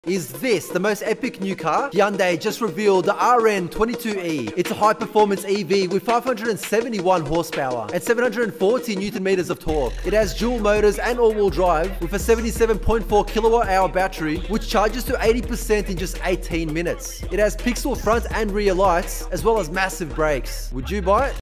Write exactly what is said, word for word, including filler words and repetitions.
Is this the most epic new car? Hyundai just revealed the R N twenty-two E. It's a high-performance E V with five hundred seventy-one horsepower and seven hundred forty newton meters of torque. It has dual motors and all-wheel drive with a seventy-seven point four kilowatt hour battery, which charges to eighty percent in just eighteen minutes. It has pixel front and rear lights, as well as massive brakes. Would you buy it?